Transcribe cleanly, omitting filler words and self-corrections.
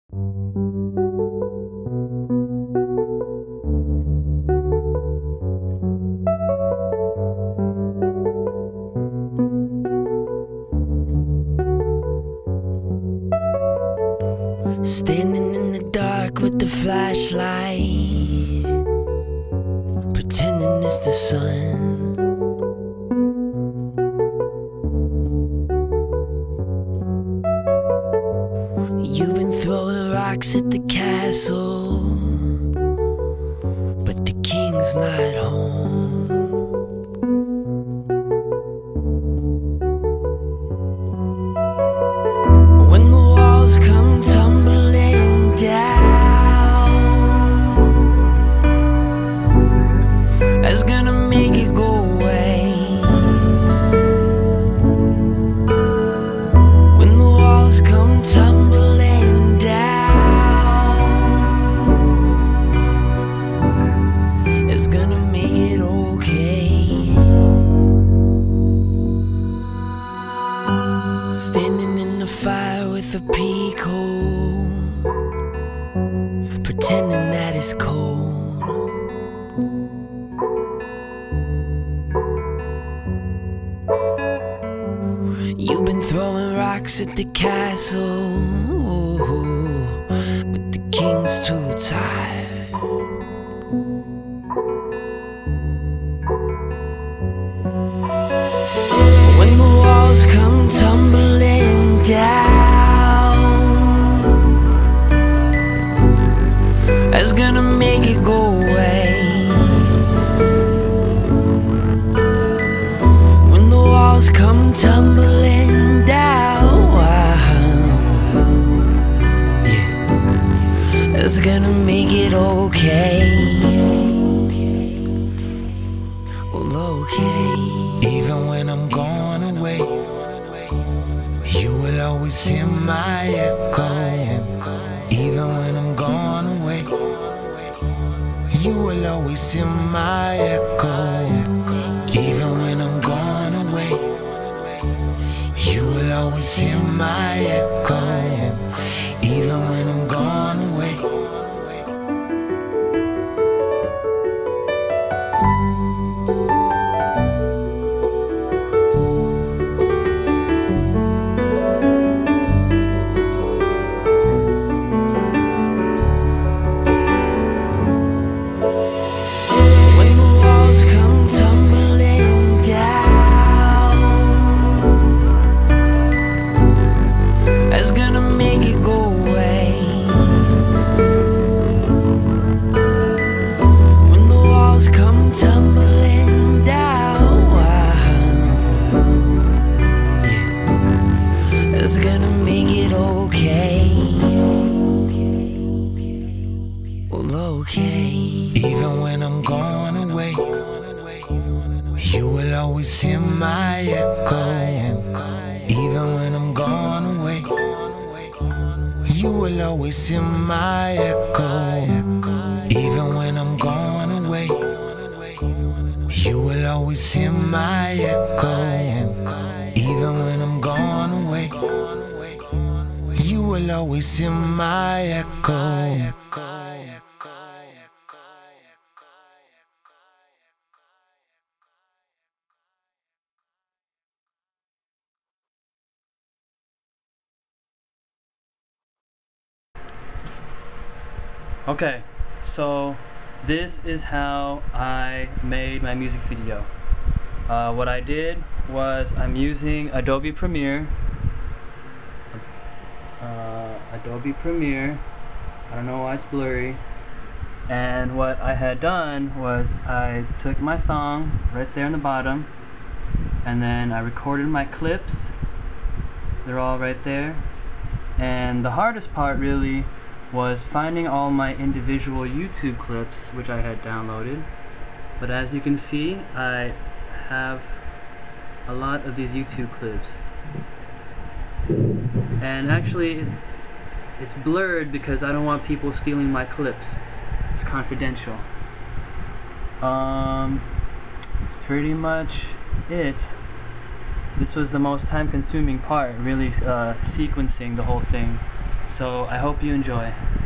Standing in the dark with the flashlight, pretending it's the sun. You've been throwing rocks at the castle, but the king's not home. When the walls come tumbling down, that's gonna make it go away. When the walls come tumbling down, it's gonna make it okay. Standing in the fire with a peacoat, pretending that it's cold. You've been throwing rocks at the castle, but the king's too tired. When the walls come tumbling down, that's gonna make it go away. When the walls come tumbling down, yeah, that's gonna make it okay. Well, okay. Even when I'm gone away, you will always hear my echo. Even when I'm gone away, you will always hear my echo. Even when I'm gone away, you will always hear my echo. Even when I'm gone away. It's gonna make it okay. Well, okay. Even when I'm gone away, you will always hear my echo. Even when I'm gone away, you will always hear my echo. Even when I'm gone away, you will always hear my echo. Even when I'm gone away, you will always hear my echo. Okay, so this is how I made my music video. What I did was I'm using Adobe Premiere. I don't know why it's blurry. And what I had done was I took my song right there in the bottom, and then I recorded my clips. They're all right there. And the hardest part really was finding all my individual YouTube clips, which I had downloaded. But as you can see, I have a lot of these YouTube clips. And actually, it's blurred because I don't want people stealing my clips. It's confidential. It's pretty much it. This was the most time-consuming part, really sequencing the whole thing. So I hope you enjoy.